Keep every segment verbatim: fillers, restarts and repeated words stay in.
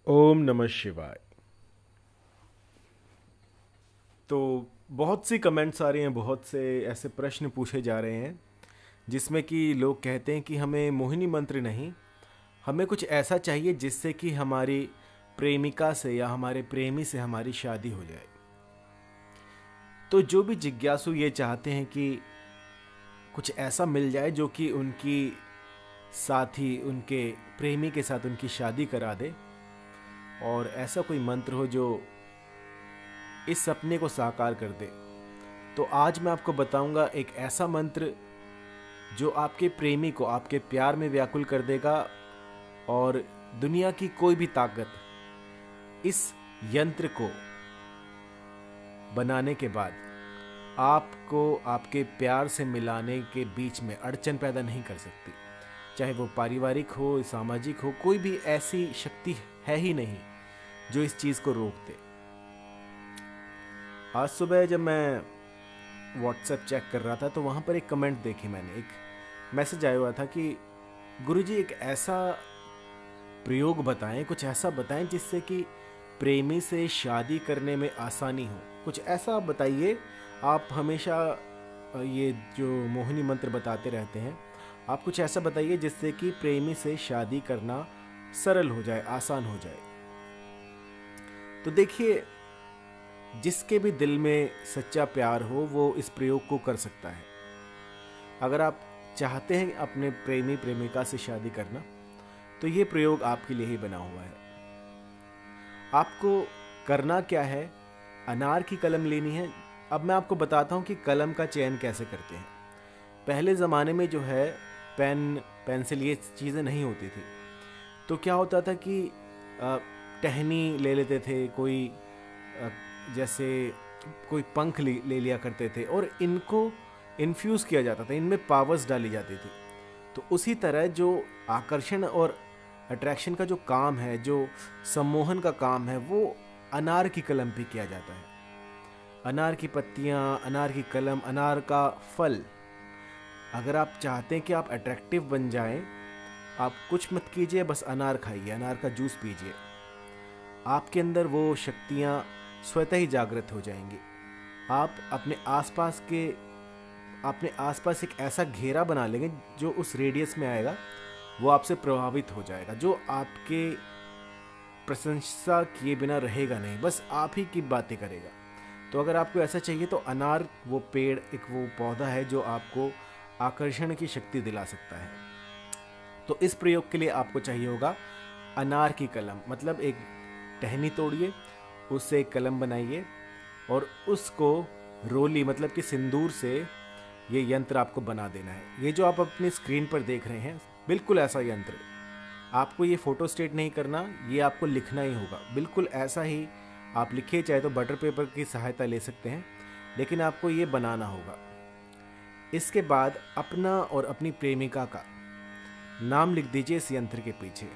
ओम नमः शिवाय। तो बहुत सी कमेंट्स आ रही हैं, बहुत से ऐसे प्रश्न पूछे जा रहे हैं जिसमें कि लोग कहते हैं कि हमें मोहिनी मंत्र नहीं, हमें कुछ ऐसा चाहिए जिससे कि हमारी प्रेमिका से या हमारे प्रेमी से हमारी शादी हो जाए। तो जो भी जिज्ञासु ये चाहते हैं कि कुछ ऐसा मिल जाए जो कि उनकी साथी, उनके प्रेमी के साथ उनकी शादी करा दे, और ऐसा कोई मंत्र हो जो इस सपने को साकार कर दे। तो आज मैं आपको बताऊंगा एक ऐसा मंत्र जो आपके प्रेमी को आपके प्यार में व्याकुल कर देगा, और दुनिया की कोई भी ताकत इस यंत्र को बनाने के बाद आपको आपके प्यार से मिलाने के बीच में अड़चन पैदा नहीं कर सकती। चाहे वो पारिवारिक हो, सामाजिक हो, कोई भी ऐसी शक्ति है ही नहीं जो इस चीज को रोक दे। आज सुबह जब मैं व्हाट्सएप चेक कर रहा था तो वहां पर एक कमेंट देखी मैंने, एक मैसेज आया हुआ था कि गुरुजी एक ऐसा प्रयोग बताएं, कुछ ऐसा बताएं जिससे कि प्रेमी से शादी करने में आसानी हो। कुछ ऐसा बताइए। आप हमेशा ये जो मोहिनी मंत्र बताते रहते हैं, आप कुछ ऐसा बताइए जिससे कि प्रेमी से शादी करना सरल हो जाए, आसान हो जाए। तो देखिए, जिसके भी दिल में सच्चा प्यार हो वो इस प्रयोग को कर सकता है। अगर आप चाहते हैं अपने प्रेमी प्रेमिका से शादी करना, तो ये प्रयोग आपके लिए ही बना हुआ है। आपको करना क्या है, अनार की कलम लेनी है। अब मैं आपको बताता हूं कि कलम का चयन कैसे करते हैं। पहले ज़माने में जो है पेन, पेंसिल, ये चीज़ें नहीं होती थी। तो क्या होता था कि टहनी ले लेते थे, कोई जैसे कोई पंख ले, ले लिया करते थे, और इनको इन्फ्यूज़ किया जाता था, इनमें पावर्स डाली जाती थी। तो उसी तरह जो आकर्षण और अट्रैक्शन का जो काम है, जो सम्मोहन का काम है, वो अनार की कलम पे किया जाता है। अनार की पत्तियाँ, अनार की कलम, अनार का फल। अगर आप चाहते हैं कि आप अट्रैक्टिव बन जाएं, आप कुछ मत कीजिए, बस अनार खाइए, अनार का जूस पीजिए। आपके अंदर वो शक्तियाँ स्वतः ही जागृत हो जाएंगी। आप अपने आसपास के अपने आसपास एक ऐसा घेरा बना लेंगे जो उस रेडियस में आएगा, वो आपसे प्रभावित हो जाएगा, जो आपके प्रशंसा किए बिना रहेगा नहीं, बस आप ही की बातें करेगा। तो अगर आपको ऐसा चाहिए तो अनार वो पेड़, एक वो पौधा है जो आपको आकर्षण की शक्ति दिला सकता है। तो इस प्रयोग के लिए आपको चाहिए होगा अनार की कलम। मतलब एक टहनी तोड़िए, उससे एक कलम बनाइए, और उसको रोली मतलब कि सिंदूर से ये यंत्र आपको बना देना है। ये जो आप अपनी स्क्रीन पर देख रहे हैं, बिल्कुल ऐसा यंत्र। आपको ये फोटो स्टेट नहीं करना, ये आपको लिखना ही होगा। बिल्कुल ऐसा ही आप लिखिए, चाहे तो बटर पेपर की सहायता ले सकते हैं, लेकिन आपको ये बनाना होगा। इसके बाद अपना और अपनी प्रेमिका का नाम लिख दीजिए इस यंत्र के पीछे,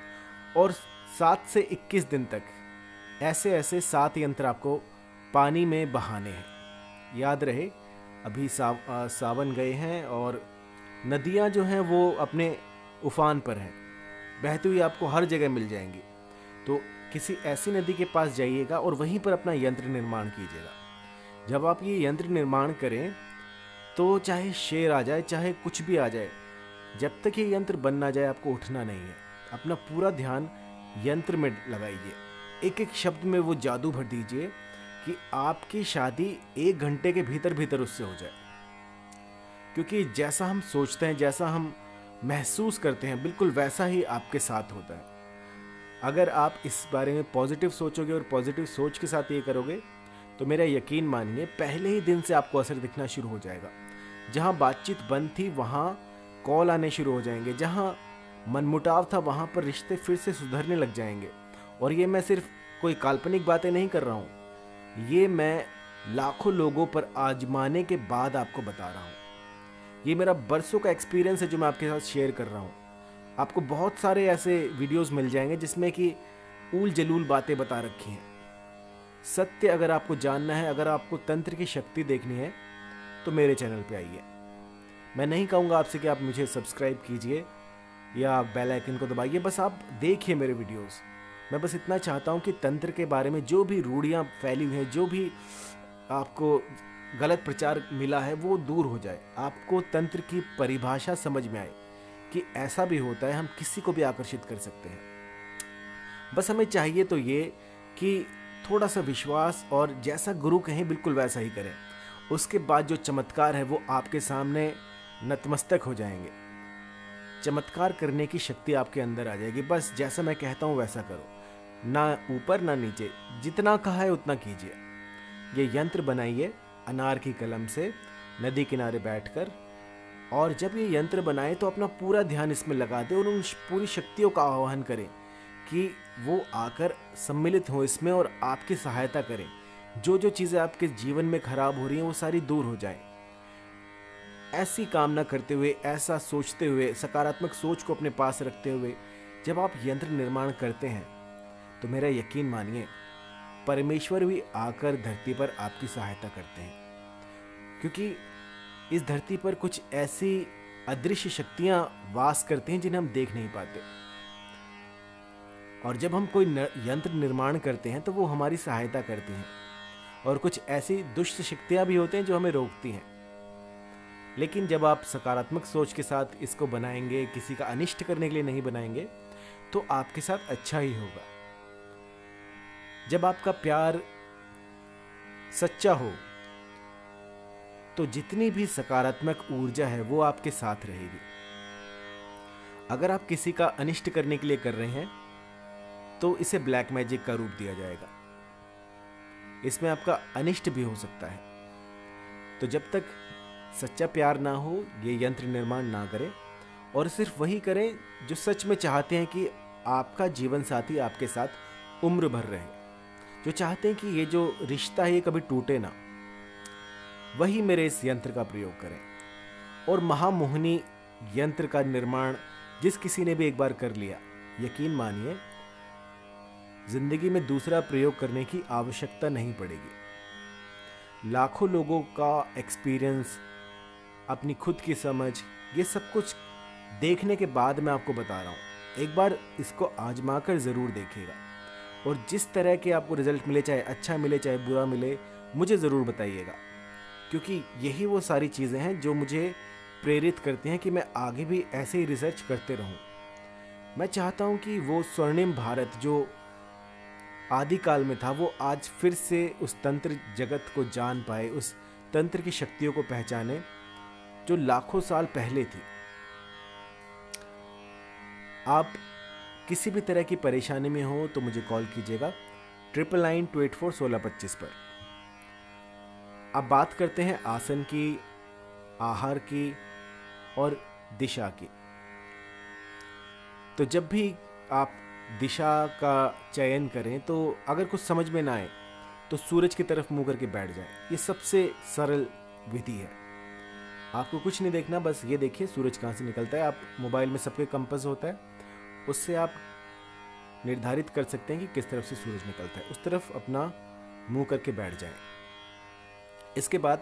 और सात से इक्कीस दिन तक ऐसे ऐसे सात यंत्र आपको पानी में बहाने हैं। याद रहे, अभी साव, आ, सावन गए हैं और नदियां जो हैं वो अपने उफान पर हैं, बहती हुई आपको हर जगह मिल जाएंगी। तो किसी ऐसी नदी के पास जाइएगा और वहीं पर अपना यंत्र निर्माण कीजिएगा। जब आप ये यंत्र निर्माण करें तो चाहे शेर आ जाए, चाहे कुछ भी आ जाए, जब तक ये यंत्र बन ना जाए आपको उठना नहीं है। अपना पूरा ध्यान यंत्र में लगाइए। एक एक शब्द में वो जादू भर दीजिए कि आपकी शादी एक घंटे के भीतर भीतर उससे हो जाए। क्योंकि जैसा हम सोचते हैं, जैसा हम महसूस करते हैं, बिल्कुल वैसा ही आपके साथ होता है। अगर आप इस बारे में पॉजिटिव सोचोगे और पॉजिटिव सोच के साथ ये करोगे, तो मेरा यकीन मानिए पहले ही दिन से आपको असर दिखना शुरू हो जाएगा। जहां बातचीत बंद थी वहां कॉल आने शुरू हो जाएंगे, जहां मनमुटाव था वहां पर रिश्ते फिर से सुधरने लग जाएंगे। और ये मैं सिर्फ कोई काल्पनिक बातें नहीं कर रहा हूं, ये मैं लाखों लोगों पर आजमाने के बाद आपको बता रहा हूं। ये मेरा बरसों का एक्सपीरियंस है जो मैं आपके साथ शेयर कर रहा हूं। आपको बहुत सारे ऐसे वीडियोस मिल जाएंगे जिसमें कि ऊल जलूल बातें बता रखी हैं। सत्य अगर आपको जानना है, अगर आपको तंत्र की शक्ति देखनी है, तो मेरे चैनल पे आइए। मैं नहीं कहूँगा आपसे कि आप मुझे सब्सक्राइब कीजिए या बेल आइकन को दबाइए, बस आप देखिए मेरे वीडियोस। मैं बस इतना चाहता हूँ कि तंत्र के बारे में जो भी रूढ़ियाँ फैली हुई हैं, जो भी आपको गलत प्रचार मिला है, वो दूर हो जाए। आपको तंत्र की परिभाषा समझ में आए कि ऐसा भी होता है, हम किसी को भी आकर्षित कर सकते हैं। बस हमें चाहिए तो ये कि थोड़ा सा विश्वास, और जैसा गुरु कहें बिल्कुल वैसा ही करें। उसके बाद जो चमत्कार है वो आपके सामने नतमस्तक हो जाएंगे। चमत्कार करने की शक्ति आपके अंदर आ जाएगी। बस जैसा मैं कहता हूँ वैसा करो, ना ऊपर ना नीचे, जितना कहा है उतना कीजिए। ये यंत्र बनाइए अनार की कलम से नदी किनारे बैठकर, और जब ये यंत्र बनाए तो अपना पूरा ध्यान इसमें लगा दें और उन पूरी शक्तियों का आह्वान करें कि वो आकर सम्मिलित हो इसमें और आपकी सहायता करें। जो जो चीज़ें आपके जीवन में खराब हो रही हैं वो सारी दूर हो जाएं। ऐसी कामना करते हुए, ऐसा सोचते हुए, सकारात्मक सोच को अपने पास रखते हुए जब आप यंत्र निर्माण करते हैं तो मेरा यकीन मानिए परमेश्वर भी आकर धरती पर आपकी सहायता करते हैं। क्योंकि इस धरती पर कुछ ऐसी अदृश्य शक्तियां वास करती हैं जिन्हें हम देख नहीं पाते, और जब हम कोई यंत्र निर्माण करते हैं तो वो हमारी सहायता करती हैं। और कुछ ऐसी दुष्ट शक्तियां भी होती हैं जो हमें रोकती हैं। लेकिन जब आप सकारात्मक सोच के साथ इसको बनाएंगे, किसी का अनिष्ट करने के लिए नहीं बनाएंगे, तो आपके साथ अच्छा ही होगा। जब आपका प्यार सच्चा हो तो जितनी भी सकारात्मक ऊर्जा है वो आपके साथ रहेगी। अगर आप किसी का अनिष्ट करने के लिए कर रहे हैं तो इसे ब्लैक मैजिक का रूप दिया जाएगा। इसमें आपका अनिष्ट भी हो सकता है। तो जब तक सच्चा प्यार ना हो, ये यंत्र निर्माण ना करें, और सिर्फ वही करें जो सच में चाहते हैं कि आपका जीवन साथी आपके साथ उम्र भर रहे, जो चाहते हैं कि ये जो रिश्ता है ये कभी टूटे ना, वही मेरे इस यंत्र का प्रयोग करें। और महामोहिनी यंत्र का निर्माण जिस किसी ने भी एक बार कर लिया, यकीन मानिए जिंदगी में दूसरा प्रयोग करने की आवश्यकता नहीं पड़ेगी। लाखों लोगों का एक्सपीरियंस, अपनी खुद की समझ, ये सब कुछ देखने के बाद मैं आपको बता रहा हूँ। एक बार इसको आजमा कर ज़रूर देखिएगा, और जिस तरह के आपको रिजल्ट मिले, चाहे अच्छा मिले चाहे बुरा मिले, मुझे ज़रूर बताइएगा। क्योंकि यही वो सारी चीज़ें हैं जो मुझे प्रेरित करती हैं कि मैं आगे भी ऐसे ही रिसर्च करते रहूं। मैं चाहता हूं कि वो स्वर्णिम भारत जो आदिकाल में था वो आज फिर से उस तंत्र जगत को जान पाए, उस तंत्र की शक्तियों को पहचाने जो लाखों साल पहले थी। आप किसी भी तरह की परेशानी में हो तो मुझे कॉल कीजिएगा triple nine two eight four सोलह पच्चीस पर। अब बात करते हैं आसन की, आहार की और दिशा की। तो जब भी आप दिशा का चयन करें तो अगर कुछ समझ में ना आए तो सूरज की तरफ मुंह करके बैठ जाएं। ये सबसे सरल विधि है। आपको कुछ नहीं देखना, बस ये देखिए सूरज कहाँ से निकलता है। आप मोबाइल में सबके कंपास होता है, उससे आप निर्धारित कर सकते हैं कि किस तरफ से सूरज निकलता है, उस तरफ अपना मुंह करके बैठ जाएं। इसके बाद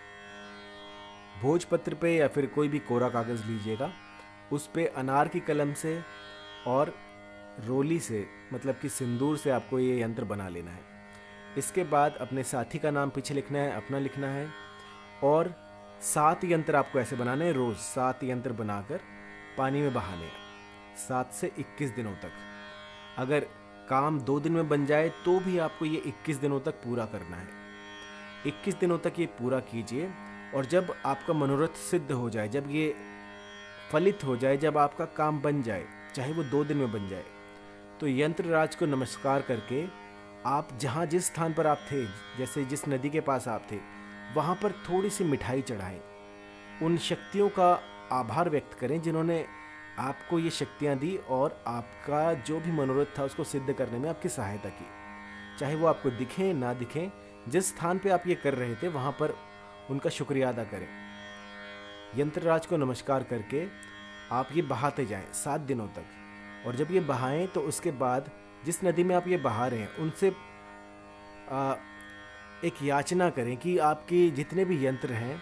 भोजपत्र पे या फिर कोई भी कोरा कागज़ लीजिएगा, उस पे अनार की कलम से और रोली से, मतलब कि सिंदूर से आपको ये यंत्र बना लेना है। इसके बाद अपने साथी का नाम पीछे लिखना है, अपना लिखना है, और सात यंत्र आपको ऐसे बनाने हैं। रोज़ सात यंत्र बनाकर पानी में बहाने हैं, सात से इक्कीस दिनों तक। अगर काम दो दिन में बन जाए तो भी आपको ये इक्कीस दिनों तक पूरा करना है। इक्कीस दिनों तक ये पूरा कीजिए, और जब आपका मनोरथ सिद्ध हो जाए, जब ये फलित हो जाए, जब आपका काम बन जाए, चाहे वो दो दिन में बन जाए, तो यंत्रराज को नमस्कार करके आप जहाँ जिस स्थान पर आप थे, जैसे जिस नदी के पास आप थे, वहाँ पर थोड़ी सी मिठाई चढ़ाएं। उन शक्तियों का आभार व्यक्त करें जिन्होंने आपको ये शक्तियाँ दी और आपका जो भी मनोरथ था उसको सिद्ध करने में आपकी सहायता की। चाहे वो आपको दिखें ना दिखें, जिस स्थान पे आप ये कर रहे थे वहाँ पर उनका शुक्रिया अदा करें। यंत्रराज को नमस्कार करके आप ये बहाते जाएं सात दिनों तक, और जब ये बहाएं तो उसके बाद जिस नदी में आप ये बहा रहे हैं उनसे आ, एक याचना करें कि आपके जितने भी यंत्र हैं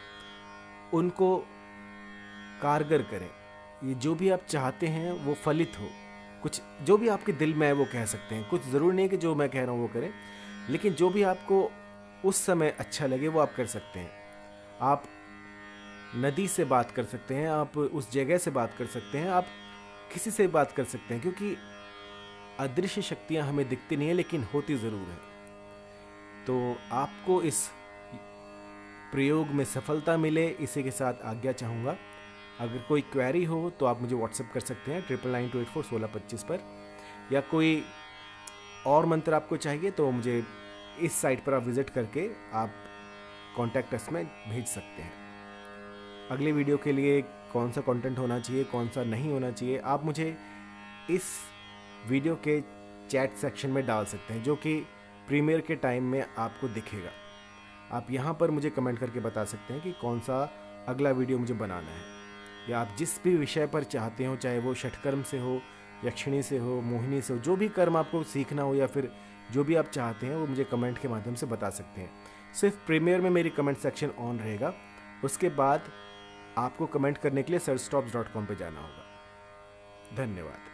उनको कारगर करें। ये जो भी आप चाहते हैं वो फलित हो, कुछ जो भी आपके दिल में है वो कह सकते हैं। कुछ ज़रूरी नहीं है कि जो मैं कह रहा हूँ वो करें, लेकिन जो भी आपको उस समय अच्छा लगे वो आप कर सकते हैं। आप नदी से बात कर सकते हैं, आप उस जगह से बात कर सकते हैं, आप किसी से बात कर सकते हैं, क्योंकि अदृश्य शक्तियाँ हमें दिखती नहीं है लेकिन होती ज़रूर है। तो आपको इस प्रयोग में सफलता मिले, इसी के साथ आज्ञा चाहूँगा। अगर कोई क्वेरी हो तो आप मुझे व्हाट्सएप कर सकते हैं triple nine two eight four सोलह पच्चीस पर, या कोई और मंत्र आपको चाहिए तो मुझे इस साइट पर आप विजिट करके आप कॉन्टैक्ट अस में भेज सकते हैं। अगले वीडियो के लिए कौन सा कंटेंट होना चाहिए, कौन सा नहीं होना चाहिए, आप मुझे इस वीडियो के चैट सेक्शन में डाल सकते हैं, जो कि प्रीमियर के टाइम में आपको दिखेगा। आप यहाँ पर मुझे कमेंट करके बता सकते हैं कि कौन सा अगला वीडियो मुझे बनाना है, या आप जिस भी विषय पर चाहते हो, चाहे वो षटकर्म से हो, यक्षिणी से हो, मोहिनी से हो, जो भी कर्म आपको सीखना हो या फिर जो भी आप चाहते हैं वो मुझे कमेंट के माध्यम से बता सकते हैं। सिर्फ प्रीमियर में मेरी कमेंट सेक्शन ऑन रहेगा, उसके बाद आपको कमेंट करने के लिए सर्च टॉप्स डॉट कॉम पर जाना होगा। धन्यवाद।